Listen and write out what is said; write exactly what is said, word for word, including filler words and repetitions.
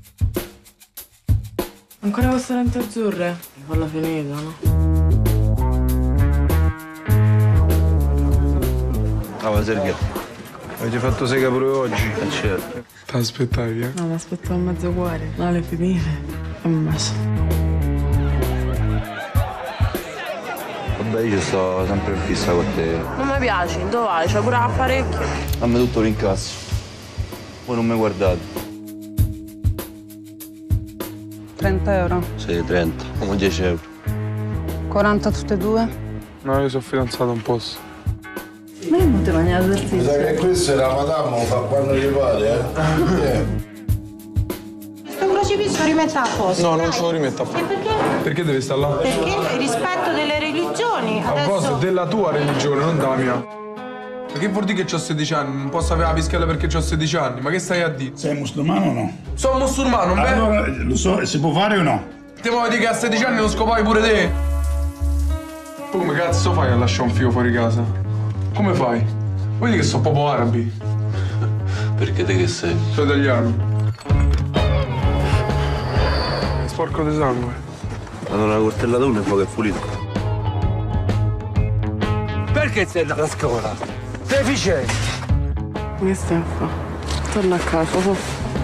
Ancora queste lenti azzurre? Falla finita, no? Ah, ma Sergio, avete fatto sega pure oggi? Eh, certo. Ti aspettavi, eh? No, mi aspettavo mezzo cuore. No, le finite. E un bacio. Vabbè, io ci sto sempre in fissa con te. Non mi piaci, dove vai? C'è pure l'apparecchio. Dammi tutto l'incasso. Voi non mi guardate. trenta euro. Sì, trenta. Come dieci euro. quaranta tutte e due? No, io sono fidanzato, non posso. Ma io non ti mangiare Mi sa tortilla. che questo è la madama, lo fa quando gli pare, eh? Un crocifisso rimetta a posto. No, non ce lo rimetto a fare. E perché? Perché devi stare là? Perché il rispetto delle religioni. A proposito Adesso della tua religione, non della mia. Perché vuol dire che ho sedici anni? Non posso avere la pischella perché ho sedici anni? Ma che stai a dire? Sei musulmano o no? Sono musulmano, beh? Allora, lo so, si può fare o no? Ti vuoi dire che a sedici anni non scopavi pure te? Tu come cazzo fai a lasciare un figlio fuori casa? Come fai? Vuoi dire che sono proprio arabi? Perché te che sei? Sono italiano. Sporco di sangue. Allora una coltellata e poi che è pulito. Perché sei andata a scuola? Deficiente! Che stai a fare? Torna a casa, su.